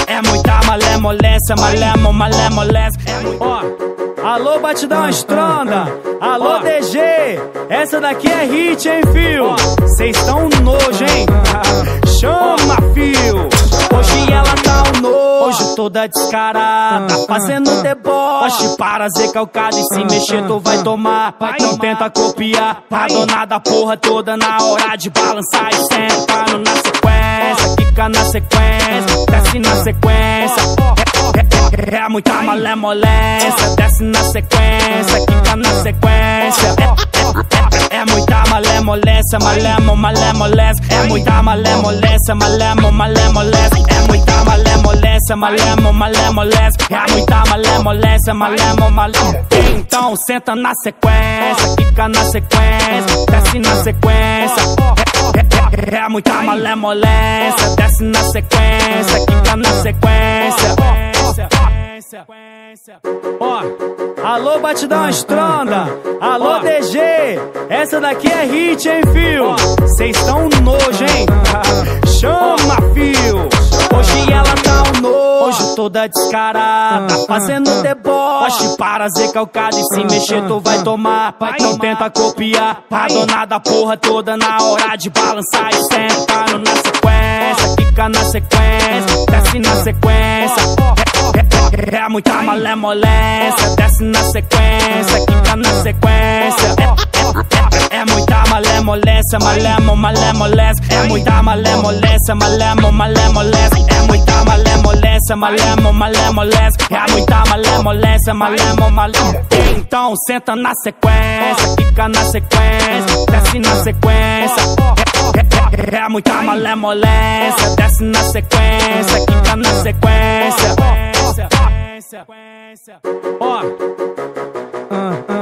É muita malemolência, malemolência. Ó, alô batidão estronda, alô DG, essa daqui é hit, hein, fio? Cês tão nojo, hein? Chama, fio. Hoje ela tá um nojo, toda descarada, fazendo deboche, para ser calcada e se mexer tu vai tomar. Não tenta copiar, a dona da porra toda na hora de balançar e sentando na sequência, quica na sequência, desce na sequência. É muita malemolência, desce na sequência, quica na sequência. É muita malemolência, malemolência. É muita malemolência, malemolência. É muita malemolência, malemolência. É muita malemolência, malemolência. Então senta na sequência, quica na sequência, desce na sequência. É muita malemolência, desce na sequência, quica na sequência. Ó, alô batidão estronda, alô DG, essa daqui é hit, hein, fio? Cês tão nojo, hein? Chama, fio. Hoje ela tá um nojo, toda descarada, fazendo deboche, para ser calcada e se mexer tu vai tomar. Não tenta copiar, a dona da porra toda na hora de balançar e sentando na sequência, quica na sequência, desce na sequência. É muita malemolência, desce na sequência, quica na sequência. É muita malemolência, malemolência. É muita malemolência, malemolência. É muita malemolência, malemolência. É muita malemolência, malemolência. Então senta na sequência, quica na sequência, desce na sequência. É muita malemolência, desce na sequência, quica na sequência. Ó,